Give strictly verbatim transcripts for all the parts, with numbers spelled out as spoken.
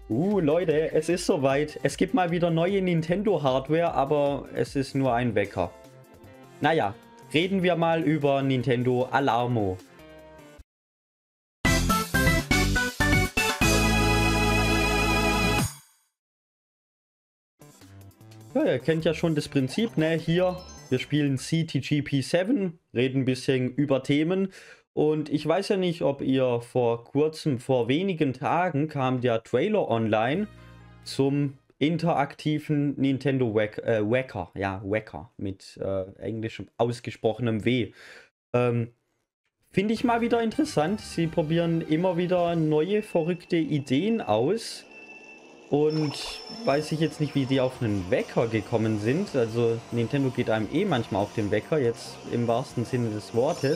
Uh, Leute, es ist soweit. Es gibt mal wieder neue Nintendo-Hardware, aber es ist nur ein Wecker. Naja, reden wir mal über Nintendo Alarmo. Ja, ihr kennt ja schon das Prinzip, ne? Hier, wir spielen C T G P sieben, reden ein bisschen über Themen. Und ich weiß ja nicht, ob ihr vor kurzem, vor wenigen Tagen kam der Trailer online zum interaktiven Nintendo Wack, äh, Wacker. Ja, Wacker mit äh, englischem ausgesprochenem W. Ähm, Finde ich mal wieder interessant. Sie probieren immer wieder neue, verrückte Ideen aus. Und weiß ich jetzt nicht, wie die auf einen Wecker gekommen sind. Also Nintendo geht einem eh manchmal auf den Wecker, jetzt im wahrsten Sinne des Wortes.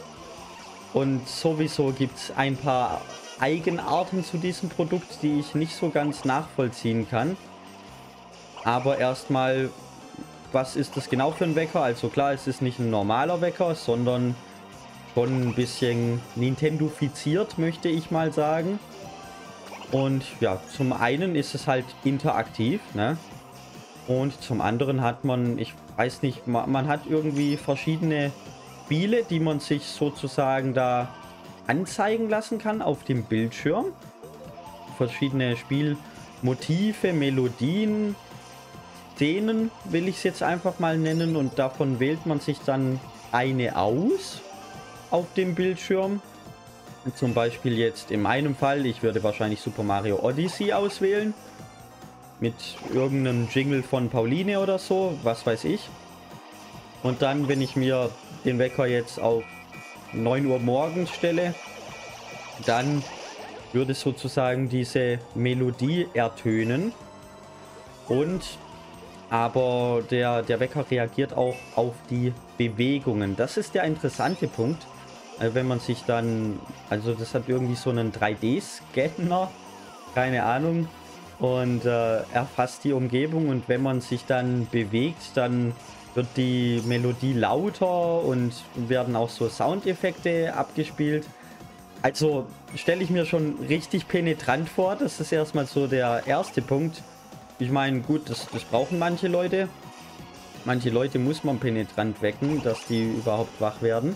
Und sowieso gibt es ein paar Eigenarten zu diesem Produkt, die ich nicht so ganz nachvollziehen kann. Aber erstmal, was ist das genau für ein Wecker? Also klar, es ist nicht ein normaler Wecker, sondern schon ein bisschen Nintendo-fiziert, möchte ich mal sagen. Und ja, zum einen ist es halt interaktiv, ne? Und zum anderen hat man, ich weiß nicht, man, man hat irgendwie verschiedene Spiele, die man sich sozusagen da anzeigen lassen kann auf dem Bildschirm. Verschiedene Spielmotive, Melodien, Szenen will ich es jetzt einfach mal nennen. Und davon wählt man sich dann eine aus auf dem Bildschirm. Zum Beispiel jetzt in meinem Fall, ich würde wahrscheinlich Super Mario Odyssey auswählen. Mit irgendeinem Jingle von Pauline oder so, was weiß ich. Und dann, wenn ich mir den Wecker jetzt auf neun Uhr morgens stelle, dann würde sozusagen diese Melodie ertönen. Und aber der, der Wecker reagiert auch auf die Bewegungen. Das ist der interessante Punkt. Wenn man sich dann, also das hat irgendwie so einen drei D-Scanner, keine Ahnung, und äh, erfasst die Umgebung, und wenn man sich dann bewegt, dann wird die Melodie lauter und werden auch so Soundeffekte abgespielt. Also stelle ich mir schon richtig penetrant vor. Das ist erstmal so der erste Punkt. Ich meine, gut, das, das brauchen manche Leute. Manche Leute muss man penetrant wecken, dass die überhaupt wach werden.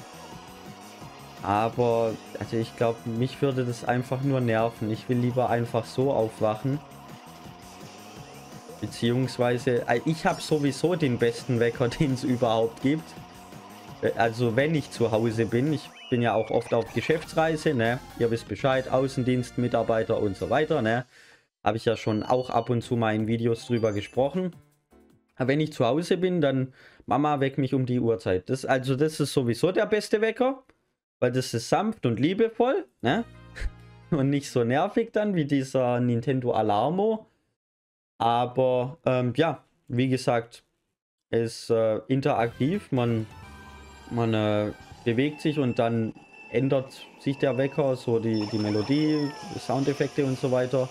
Aber, also ich glaube, mich würde das einfach nur nerven. Ich will lieber einfach so aufwachen. Beziehungsweise, ich habe sowieso den besten Wecker, den es überhaupt gibt. Also wenn ich zu Hause bin. Ich bin ja auch oft auf Geschäftsreise, ne? Ihr wisst Bescheid, Außendienst, Mitarbeiter und so weiter, ne? Habe ich ja schon auch ab und zu mal in Videos drüber gesprochen. Aber wenn ich zu Hause bin, dann Mama weckt mich um die Uhrzeit. Das, also das ist sowieso der beste Wecker. Weil das ist sanft und liebevoll, ne? Und nicht so nervig dann wie dieser Nintendo Alarmo. Aber ähm, ja, wie gesagt, ist äh, interaktiv. Man, man äh, bewegt sich und dann ändert sich der Wecker, so die, die Melodie, die Soundeffekte und so weiter.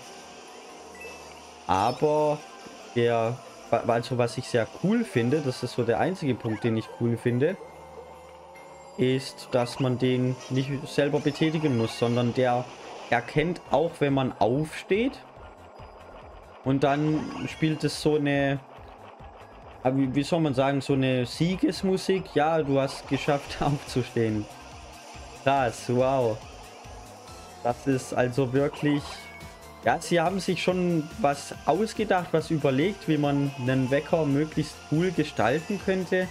Aber der, also was ich sehr cool finde, das ist so der einzige Punkt, den ich cool finde, ist, dass man den nicht selber betätigen muss, sondern der erkennt auch, wenn man aufsteht. Und dann spielt es so eine, wie soll man sagen, so eine Siegesmusik. Ja, du hast geschafft aufzustehen. Krass, wow. Das ist also wirklich, ja, sie haben sich schon was ausgedacht, was überlegt, wie man einen Wecker möglichst cool gestalten könnte.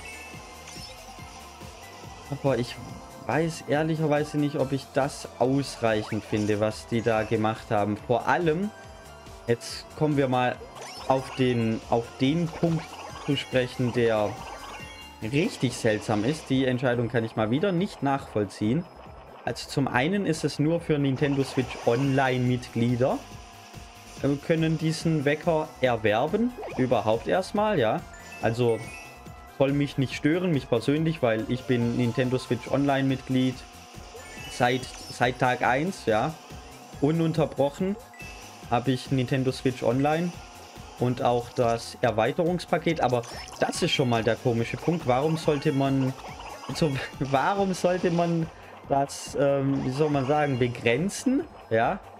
Aber ich weiß ehrlicherweise nicht, ob ich das ausreichend finde, was die da gemacht haben. Vor allem, jetzt kommen wir mal auf den, auf den Punkt zu sprechen, der richtig seltsam ist. Die Entscheidung kann ich mal wieder nicht nachvollziehen. Also zum einen ist es nur für Nintendo Switch Online-Mitglieder. Wir können diesen Wecker erwerben. Überhaupt erstmal, ja. Also soll mich nicht stören, mich persönlich, weil ich bin Nintendo Switch Online Mitglied seit, seit Tag eins, ja. Ununterbrochen habe ich Nintendo Switch Online und auch das Erweiterungspaket. Aber das ist schon mal der komische Punkt. Warum sollte man, also, warum sollte man das, ähm, wie soll man sagen, begrenzen, ja.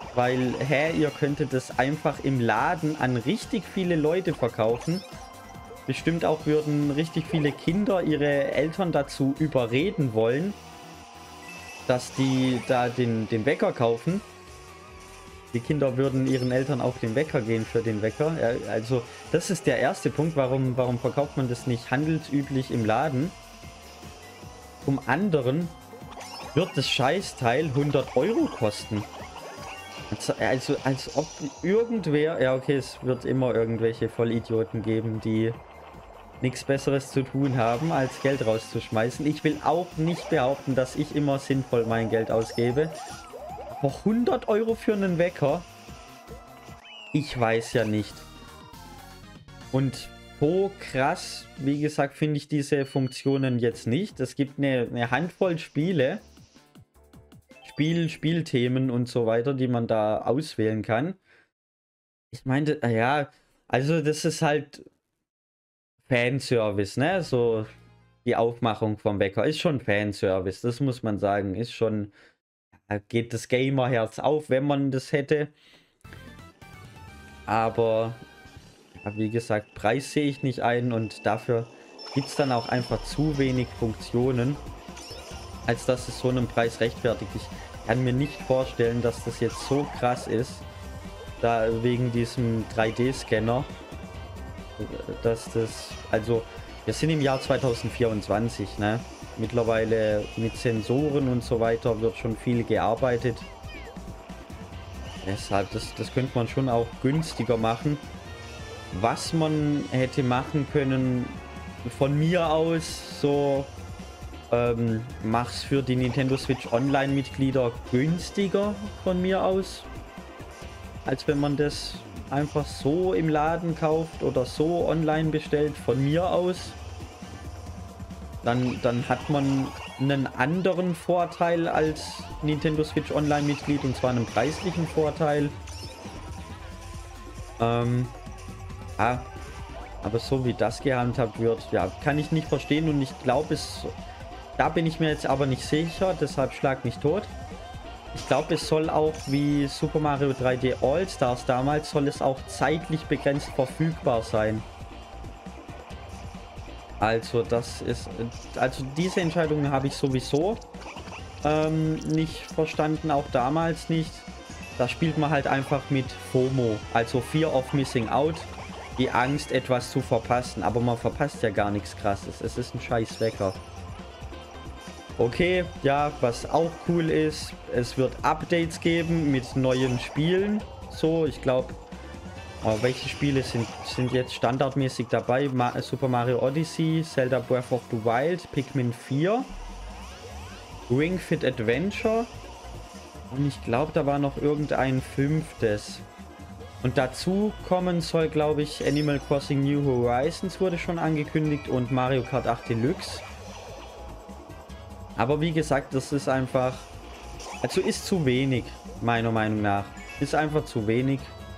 Weil, hä, ihr könntet das einfach im Laden an richtig viele Leute verkaufen. Bestimmt auch würden richtig viele Kinder ihre Eltern dazu überreden wollen, dass die da den, den Wecker kaufen. Die Kinder würden ihren Eltern auf den Wecker gehen für den Wecker. Ja, also das ist der erste Punkt. Warum, warum verkauft man das nicht handelsüblich im Laden? Zum anderen wird das Scheißteil hundert Euro kosten. Also, also als ob irgendwer... Ja, okay, es wird immer irgendwelche Vollidioten geben, die nichts Besseres zu tun haben, als Geld rauszuschmeißen. Ich will auch nicht behaupten, dass ich immer sinnvoll mein Geld ausgebe. Aber hundert Euro für einen Wecker? Ich weiß ja nicht. Und so krass, wie gesagt, finde ich diese Funktionen jetzt nicht. Es gibt eine, eine Handvoll Spiele, Spiel, Spielthemen und so weiter, die man da auswählen kann. Ich meinte, ja, also das ist halt Fanservice, ne? So die Aufmachung vom Wecker ist schon Fanservice, das muss man sagen. Ist schon, geht das Gamerherz auf, wenn man das hätte. Aber ja, wie gesagt, Preis sehe ich nicht ein und dafür gibt es dann auch einfach zu wenig Funktionen, als dass es so einen Preis rechtfertigt. Ich kann mir nicht vorstellen, dass das jetzt so krass ist, da wegen diesem drei D-Scanner, dass das, also wir sind im Jahr zweitausendvierundzwanzig, ne? Mittlerweile mit Sensoren und so weiter wird schon viel gearbeitet. Deshalb, das, das könnte man schon auch günstiger machen. Was man hätte machen können, von mir aus, so, ähm, mach's für die Nintendo Switch Online-Mitglieder günstiger von mir aus, als wenn man das einfach so im Laden kauft oder so online bestellt, von mir aus. Dann, dann hat man einen anderen Vorteil als Nintendo Switch Online-Mitglied, und zwar einen preislichen Vorteil. Ähm, ja, aber so wie das gehandhabt wird, ja, kann ich nicht verstehen, und ich glaube es, da bin ich mir jetzt aber nicht sicher, deshalb schlag mich tot. Ich glaube, es soll auch wie Super Mario drei D All-Stars damals, soll es auch zeitlich begrenzt verfügbar sein. Also das ist, also diese Entscheidung habe ich sowieso ähm, nicht verstanden, auch damals nicht. Da spielt man halt einfach mit FOMO, also Fear of Missing Out, die Angst, etwas zu verpassen. Aber man verpasst ja gar nichts Krasses, es ist ein scheiß Wecker. Okay, ja, was auch cool ist, es wird Updates geben mit neuen Spielen. So, ich glaube, oh, welche Spiele sind, sind jetzt standardmäßig dabei? Ma Super Mario Odyssey, Zelda Breath of the Wild, Pikmin vier, Ring Fit Adventure und ich glaube, da war noch irgendein fünftes. Und dazu kommen soll, glaube ich, Animal Crossing New Horizons wurde schon angekündigt und Mario Kart acht Deluxe. Aber wie gesagt, das ist einfach, also ist zu wenig, meiner Meinung nach. Ist einfach zu wenig.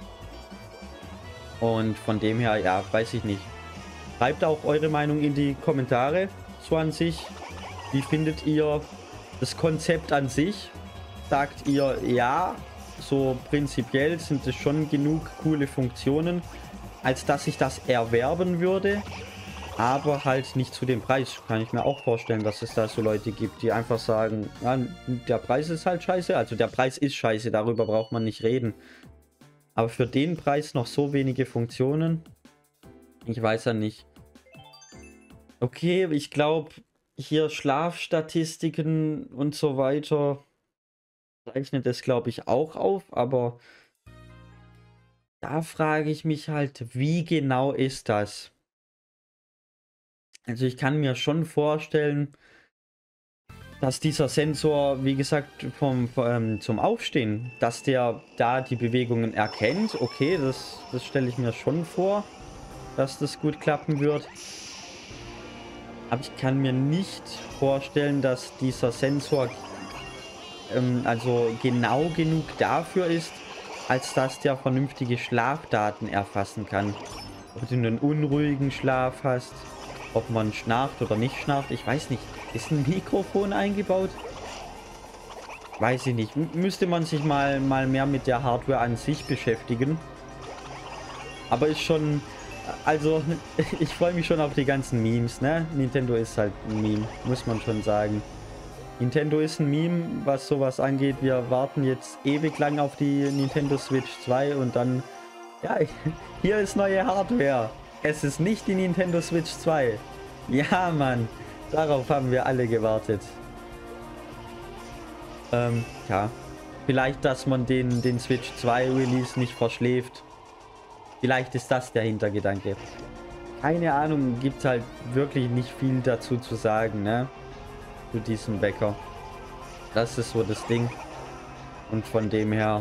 Und von dem her, ja, weiß ich nicht. Schreibt auch eure Meinung in die Kommentare so an sich. Wie findet ihr das Konzept an sich? Sagt ihr, ja, so prinzipiell sind es schon genug coole Funktionen, als dass ich das erwerben würde. Aber halt nicht zu dem Preis. Kann ich mir auch vorstellen, dass es da so Leute gibt, die einfach sagen, ja, der Preis ist halt scheiße. Also der Preis ist scheiße, darüber braucht man nicht reden. Aber für den Preis noch so wenige Funktionen? Ich weiß ja nicht. Okay, ich glaube, hier Schlafstatistiken und so weiter zeichnet das, glaube ich, auch auf. Aber da frage ich mich halt, wie genau ist das? Also ich kann mir schon vorstellen, dass dieser Sensor, wie gesagt, vom, vom, zum Aufstehen, dass der da die Bewegungen erkennt. Okay, das, das stelle ich mir schon vor, dass das gut klappen wird. Aber ich kann mir nicht vorstellen, dass dieser Sensor ähm, also genau genug dafür ist, als dass der vernünftige Schlafdaten erfassen kann. Ob du einen unruhigen Schlaf hast, ob man schnarcht oder nicht schnarcht, ich weiß nicht. Ist ein Mikrofon eingebaut? weiß ich nicht. M müsste man sich mal, mal mehr mit der Hardware an sich beschäftigen. Aber ist schon... Also, ich freue mich schon auf die ganzen Memes, ne? Nintendo ist halt ein Meme, muss man schon sagen. Nintendo ist ein Meme, was sowas angeht. Wir warten jetzt ewig lang auf die Nintendo Switch zwei und dann... Ja, hier ist neue Hardware. Es ist nicht die Nintendo Switch zwei. Ja, Mann. Darauf haben wir alle gewartet. Ähm, ja. Vielleicht, dass man den, den Switch zwei Release nicht verschläft. Vielleicht ist das der Hintergedanke. Keine Ahnung, gibt halt wirklich nicht viel dazu zu sagen, ne? Zu diesem Wecker. Das ist so das Ding. Und von dem her...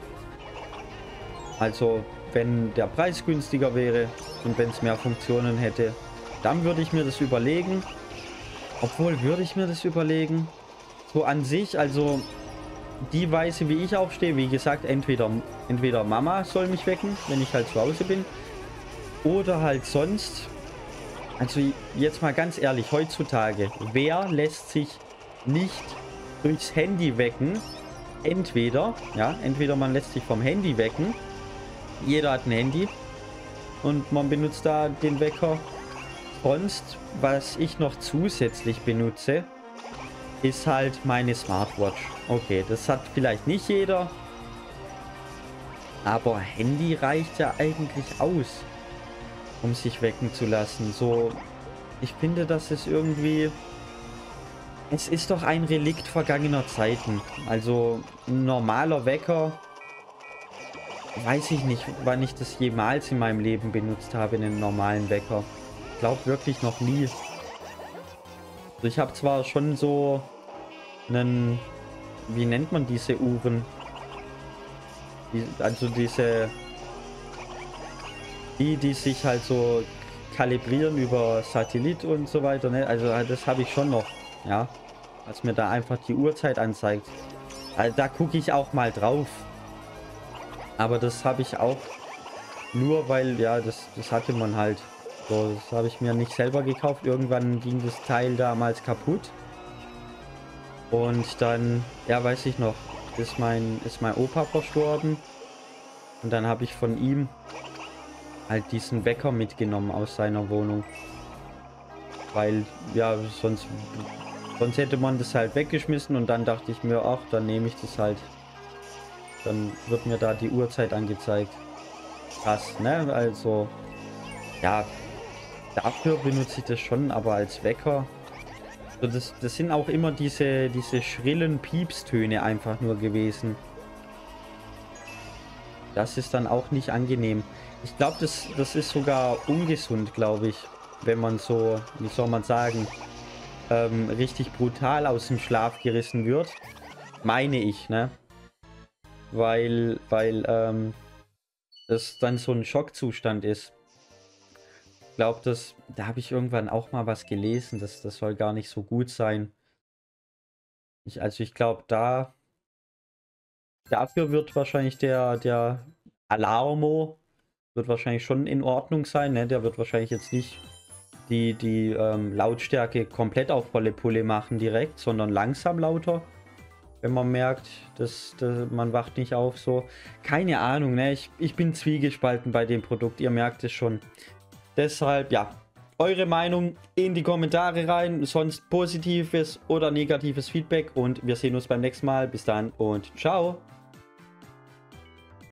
Also, wenn der Preis günstiger wäre und wenn es mehr Funktionen hätte, dann würde ich mir das überlegen. Obwohl, würde ich mir das überlegen? So an sich, also... Die Weise, wie ich aufstehe, wie gesagt, entweder, entweder Mama soll mich wecken, wenn ich halt zu Hause bin. Oder halt sonst. Also jetzt mal ganz ehrlich, heutzutage, wer lässt sich nicht durchs Handy wecken? Entweder, ja, entweder man lässt sich vom Handy wecken. Jeder hat ein Handy. Und man benutzt da den Wecker. Sonst, was ich noch zusätzlich benutze, ist halt meine Smartwatch. Okay, das hat vielleicht nicht jeder. Aber Handy reicht ja eigentlich aus, um sich wecken zu lassen. So, ich finde, das ist irgendwie... Es ist doch ein Relikt vergangener Zeiten. Also, ein normaler Wecker... Weiß ich nicht, wann ich das jemals in meinem Leben benutzt habe, einen normalen Wecker. Ich glaube wirklich noch nie. Also ich habe zwar schon so einen, wie nennt man diese Uhren? Die, also diese, die, die sich halt so kalibrieren über Satellit und so weiter, ne? Also das habe ich schon noch, ja. Als mir da einfach die Uhrzeit anzeigt. Also da gucke ich auch mal drauf. Aber das habe ich auch nur, weil, ja, das, das hatte man halt. So, das habe ich mir nicht selber gekauft. Irgendwann ging das Teil damals kaputt. Und dann, ja, weiß ich noch, ist mein, ist mein Opa verstorben. Und dann habe ich von ihm halt diesen Wecker mitgenommen aus seiner Wohnung. Weil, ja, sonst, sonst hätte man das halt weggeschmissen. Und dann dachte ich mir, ach, dann nehme ich das halt. Dann wird mir da die Uhrzeit angezeigt. Krass, ne? Also, ja, dafür benutze ich das schon, aber als Wecker. So, das, das sind auch immer diese, diese schrillen Piepstöne einfach nur gewesen. Das ist dann auch nicht angenehm. Ich glaube, das, das ist sogar ungesund, glaube ich. Wenn man so, wie soll man sagen, ähm, richtig brutal aus dem Schlaf gerissen wird. Meine ich, ne? Weil, weil, ähm, das dann so ein Schockzustand ist. Ich glaube, das, da habe ich irgendwann auch mal was gelesen, dass das soll gar nicht so gut sein. Ich, also ich glaube, da, dafür wird wahrscheinlich der, der Alarmo wird wahrscheinlich schon in Ordnung sein, ne? Der wird wahrscheinlich jetzt nicht die, die ähm, Lautstärke komplett auf volle Pulle machen direkt, sondern langsam lauter. Wenn man merkt, dass, dass man wacht nicht auf, so. Keine Ahnung, ne? Ich, ich bin zwiegespalten bei dem Produkt, ihr merkt es schon. Deshalb, ja, eure Meinung in die Kommentare rein, sonst positives oder negatives Feedback und wir sehen uns beim nächsten Mal. Bis dann und ciao!